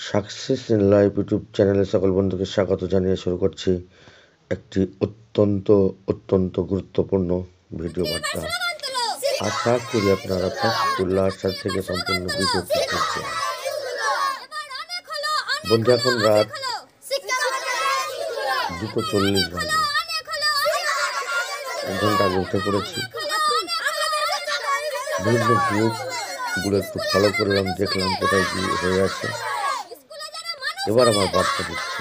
Success in life YouTube চ্যানেলে সকল বন্ধুকে স্বাগত জানিয়ে শুরু করছি একটি অত্যন্ত গুরুত্বপূর্ণ ভিডিও বার্তা। আশা করি আপনারা ফার্স্ট টু লাস্ট থেকে সম্পূর্ণ ভিডিওটি দেখবেন। বন্ধু, এখন রাত 2:40 বাজে। 1 ঘন্টা আগে উঠে পড়েছি। বিভিন্ন গ্রুপগুলো একটু ফলো করলাম, দেখলাম কোথায় কি হয়ে আছে। এবার আমার বার্তা দিচ্ছে।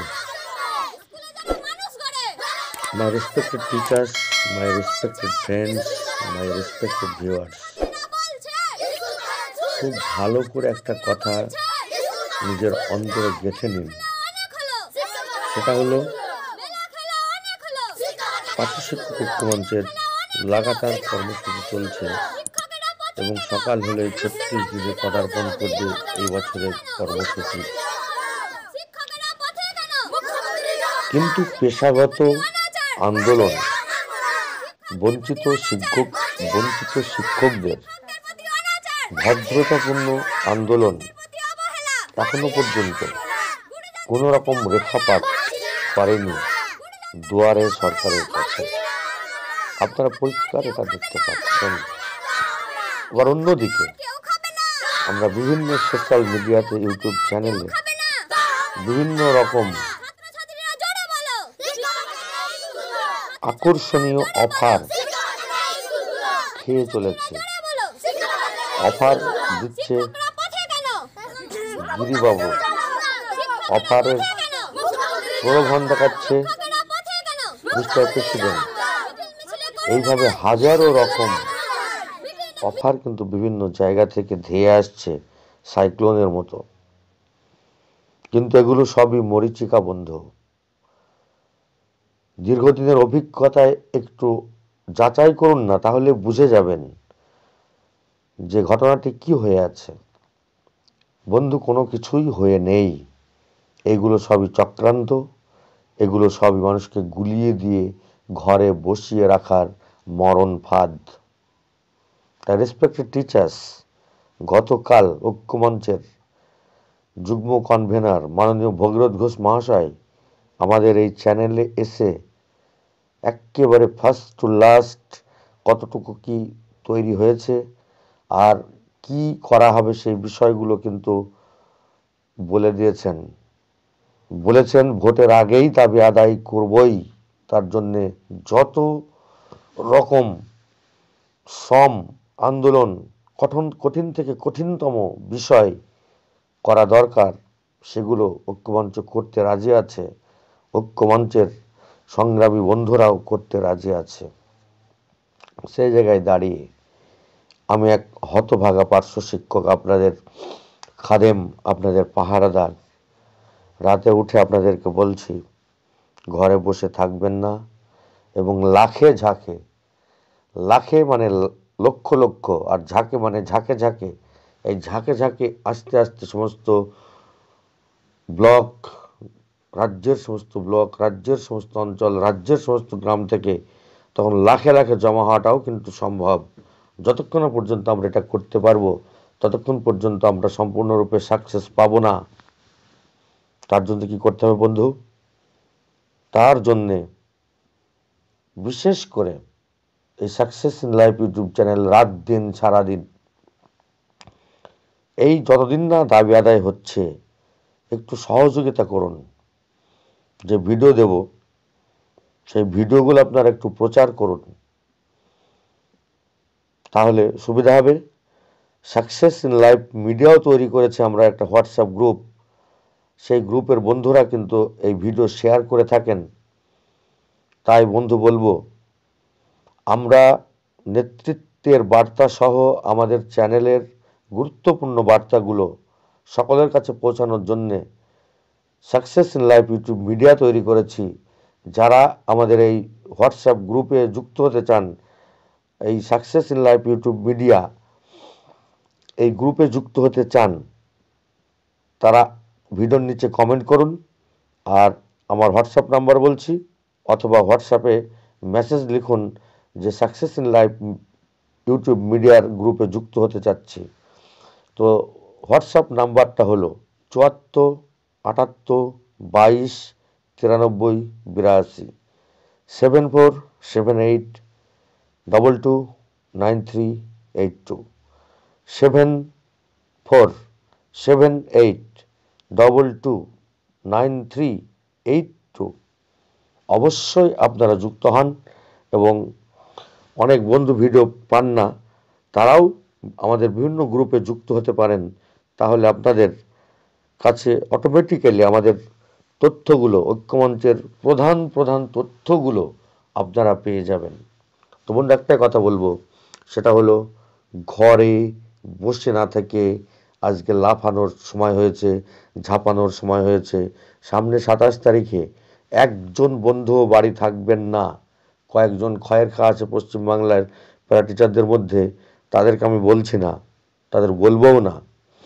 My respected teachers, my respected friends, my respected viewers, খুব ভালো করে একটা কথা নিজের অন্তরে গেঁথে নিন। সেটা হলো পাঠ্য শিক্ষক ঐক্যমঞ্চের লাগাতার কর্মসূচি চলছে এবং সকাল হলে 36 দিনে পদার্পণ করবে এই বছরের কর্মসূচি। কিন্তু পেশাগত আন্দোলন, বঞ্চিত শিক্ষকদের ভদ্রতাপূর্ণ আন্দোলন এখনো পর্যন্ত কোনো রকম রেখাপাত করেনি দুয়ারে সরকারের কাছে। আপনারা পরিষ্কার এটা দেখতে পাচ্ছেন। আবার অন্যদিকে আমরা বিভিন্ন সোশ্যাল মিডিয়াতে, ইউটিউব চ্যানেলে বিভিন্ন রকম আকর্ষণীয় অফার খেয়ে চলেছে। অফার দিচ্ছে গিরিবাবু, অফারের প্রলোভন দেখাচ্ছে মিস্টার প্রেসিডেন্ট। এইভাবে হাজারো রকম অফার কিন্তু বিভিন্ন জায়গা থেকে ধেয়ে আসছে সাইক্লোনের মতো। কিন্তু এগুলো সবই মরীচিকা বন্ধু। দীর্ঘদিনের অভিজ্ঞতায় একটু যাচাই করুন না, তাহলে বুঝে যাবেন যে ঘটনাটি কি হয়ে আছে। বন্ধু, কোনো কিছুই হয়ে নেই। এগুলো সবই চক্রান্ত, এগুলো সবই মানুষকে গুলিয়ে দিয়ে ঘরে বসিয়ে রাখার মরণ ফাঁদ। রেসপেক্টেড টিচার্স, গতকাল ঐক্যমঞ্চের যুগ্ম কনভেনার মাননীয় ভগীরথ ঘোষ মহাশয় আমাদের এই চ্যানেলে এসে একেবারে ফার্স্ট টু লাস্ট কতটুকু কি তৈরি হয়েছে আর কি করা হবে সেই বিষয়গুলো কিন্তু বলে দিয়েছেন। বলেছেন ভোটের আগেই দাবি আদায় করবই, তার জন্যে যত রকম আন্দোলন, কঠিন থেকে কঠিনতম বিষয় করা দরকার সেগুলো ঐক্যমঞ্চ করতে রাজি আছে। ঐক্যমঞ্চের সংগ্রামী বন্ধুরাও করতে রাজি আছে। সেই জায়গায় দাঁড়িয়ে আমি এক হতভাগা পার্শ্ব শিক্ষক, আপনাদের খাদেম, আপনাদের পাহারাদার, রাতে উঠে আপনাদেরকে বলছি, ঘরে বসে থাকবেন না এবং লাখে মানে লক্ষ লক্ষ, আর ঝাঁকে মানে ঝাঁকে ঝাঁকে, এই ঝাঁকে ঝাঁকে আস্তে আস্তে সমস্ত ব্লক, রাজ্যের সমস্ত অঞ্চল, রাজ্যের সমস্ত গ্রাম থেকে তখন লাখে লাখে জমা হওয়াটাও কিন্তু সম্ভব। যতক্ষণ পর্যন্ত আমরা এটা করতে পারবো ততক্ষণ পর্যন্ত আমরা সম্পূর্ণরূপে সাকসেস পাবো না। তার জন্য কি করতে হবে বন্ধু? তার জন্যে বিশেষ করে এই success in life YouTube channel রাত দিন সারাদিন এই যতদিন না দাবি আদায় হচ্ছে একটু সহযোগিতা করুন। যে ভিডিও দেব সেই ভিডিওগুলো আপনারা একটু প্রচার করুন, তাহলে সুবিধা হবে। সাকসেস ইন লাইফ মিডিয়াও তৈরি করেছে আমরা একটা হোয়াটসঅ্যাপ গ্রুপ। সেই গ্রুপের বন্ধুরা কিন্তু এই ভিডিও শেয়ার করে থাকেন। তাই বন্ধু বলবো, আমরা নেতৃত্বের বার্তা সহ আমাদের চ্যানেলের গুরুত্বপূর্ণ বার্তাগুলো সকলের কাছে পৌঁছানোর জন্যে success in life YouTube media তৈরি করেছি। যারা আমাদের এই হোয়াটসঅ্যাপ গ্রুপে যুক্ত হতে চান, এই success in life YouTube media এই গ্রুপে যুক্ত হতে চান, তারা ভিডিওর নিচে কমেন্ট করুন। আর আমার হোয়াটসঅ্যাপ নাম্বার বলছি, অথবা হোয়াটসঅ্যাপে মেসেজ লিখুন যে সাকসেস ইন লাইফ ইউটিউব মিডিয়ার গ্রুপে যুক্ত হতে চাচ্ছি। তো হোয়াটসঅ্যাপ নাম্বারটা হলো 74 78 22 93 82, 7478229382, 7478229382। অবশ্যই আপনারা যুক্ত হন, এবং অনেক বন্ধু ভিডিও পান না, তারাও আমাদের বিভিন্ন গ্রুপে যুক্ত হতে পারেন। তাহলে আপনাদের কাছে অটোমেটিক্যালি আমাদের তথ্যগুলো, ঐক্যমঞ্চের প্রধান প্রধান তথ্যগুলো আপনারা পেয়ে যাবেন। তো বন্ধু, একটা কথা বলবো, সেটা হলো ঘরে বসে না থেকে আজকে লাফানোর সময় হয়েছে, ঝাঁপানোর সময় হয়েছে। সামনে 27 তারিখে একজন বন্ধুও বাড়ি থাকবেন না। কয়েকজন খয়ের খা আছে পশ্চিমবাংলার প্যারা টিচারদের মধ্যে, তাদেরকে আমি বলছি না, তাদের বলবও না,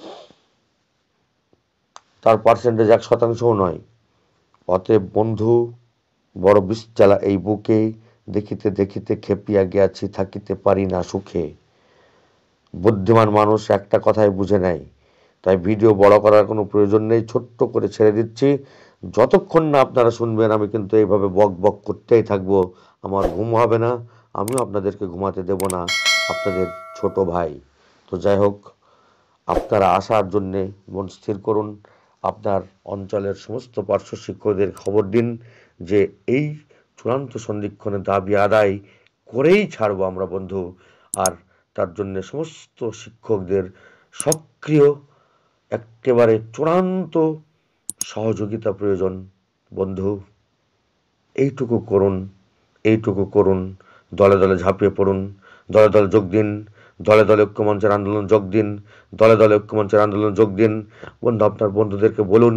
তার পার্সেন্টেজ 1%ও নয়। অতএব বন্ধু, বড় বিষ জ্বালা এই বুকে, দেখিতে দেখিতে খেপিয়া গিয়াছি, থাকিতে পারি না সুখে। বুদ্ধিমান মানুষ একটা কথাই বুঝে নেয়। তাই ভিডিও বড় করার কোনো প্রয়োজন নেই, ছোট্ট করে ছেড়ে দিচ্ছি। যতক্ষণ না আপনারা শুনবেন আমি কিন্তু এইভাবে বক বক করতেই থাকবো। আমার ঘুম হবে না, আমিও আপনাদেরকে ঘুমাতে দেব না, আপনাদের ছোট ভাই। তো যাই হোক, আপনারা আসার জন্যে মন স্থির করুন। আপনার অঞ্চলের সমস্ত পার্শ্ব শিক্ষকদের খবর দিন যে এই চূড়ান্ত সন্ধিক্ষণের দাবি আদায় করেই ছাড়বো আমরা বন্ধু। আর তার জন্যে সমস্ত শিক্ষকদের সক্রিয়, একেবারে চূড়ান্ত সহযোগিতা প্রয়োজন বন্ধু। এইটুকু করুন, এইটুকু করুন। দলে দলে ঝাঁপিয়ে পড়ুন, দলে দলে যোগ দিন, দলে দলে ঐক্যমঞ্চের আন্দোলন যোগ দিন, দলে দলে ঐক্যমঞ্চের আন্দোলন যোগ দিন। বন্ধু, আপনার বন্ধুদেরকে বলুন,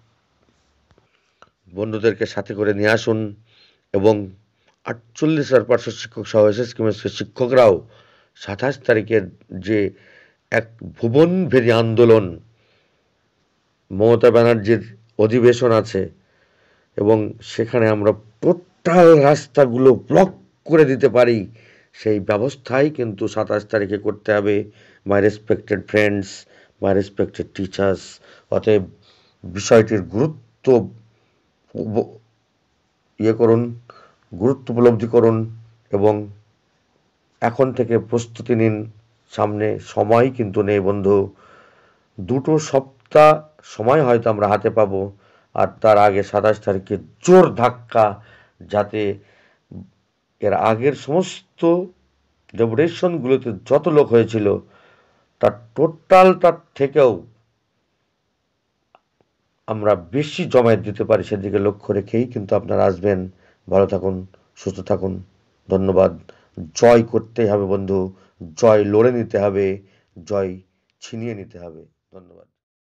বন্ধুদেরকে সাথে করে নিয়ে আসুন, এবং 48,000 পার্শ্ব শিক্ষক সহ SSK-MSK শিক্ষকরাও 27 তারিখের যে এক ভুবনভেদী আন্দোলন, মমতা ব্যানার্জির অধিবেশন আছে, এবং সেখানে আমরা টোটাল রাস্তাগুলো ব্লক করে দিতে পারি, সেই ব্যবস্থাই কিন্তু 27 তারিখে করতে হবে। My respected friends, my respected teachers. অতএব বিষয়টির গুরুত্ব করুন, গুরুত্ব উপলব্ধি করুন, এবং এখন থেকে প্রস্তুতি নিন। সামনে সময় কিন্তু নেই বন্ধু, 2 সপ্তাহ সময় হয়তো আমরা হাতে পাবো। আর তার আগে 27 তারিখে জোর ধাক্কা, যাতে এর আগের সমস্ত ডেপুটেশনগুলোতে যত লোক হয়েছিল তার টোটালটার থেকেও আমরা বেশি জমায়েত দিতে পারি, সেদিকে লক্ষ্য রেখেই কিন্তু আপনারা আসবেন। ভালো থাকুন, সুস্থ থাকুন, ধন্যবাদ। জয় করতেই হবে বন্ধু, জয় লড়ে নিতে হবে, জয় ছিনিয়ে নিতে হবে। ধন্যবাদ।